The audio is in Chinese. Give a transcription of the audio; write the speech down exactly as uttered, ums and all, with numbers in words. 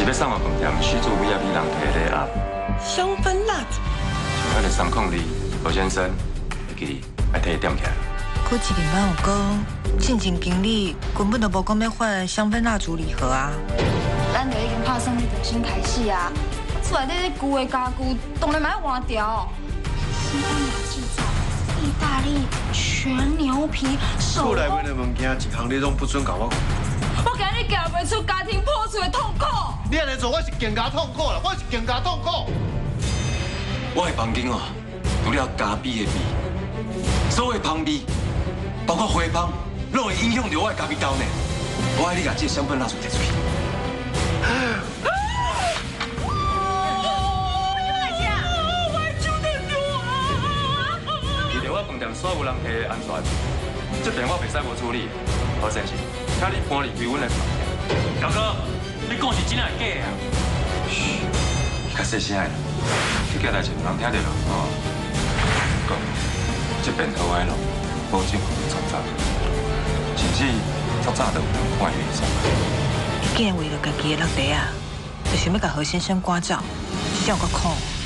是要送我饭店续做 V I P 人摕的礼盒。 香氛蜡烛。 像迄个三控二何先生，会记你来替伊点起来。 柯志玲班有讲，进前经理根本就无讲要换香氛蜡烛礼盒啊。 咱就已经拍算你重新开始啊，厝内底旧的家具当然嘛要换掉。西班牙制造，意大利全牛皮手工。 厝内面的物件一项你拢不准甲我讲。 我今日行袂出家庭破碎的痛苦。 你安尼做，我是更加痛苦啦，我是更加痛苦。 我的房间哦，除了家壁的味，所有香味，包括花香，拢会影响到我的家己豆呢。我爱你把这香氛蜡烛摕出去。 记得我饭店所有人摕的安全，这边我袂使无处理。何先生，请你搬离开阮的房间。 大哥，你讲是真还是假啊？ 嘘，较细声的，这件代志有人听到啦，哦。讲，这边好歹咯，保证会创造，甚至较早就有人换院上。 伊竟然为了家己的落地啊，就想要甲何先生赶走，这有够苦。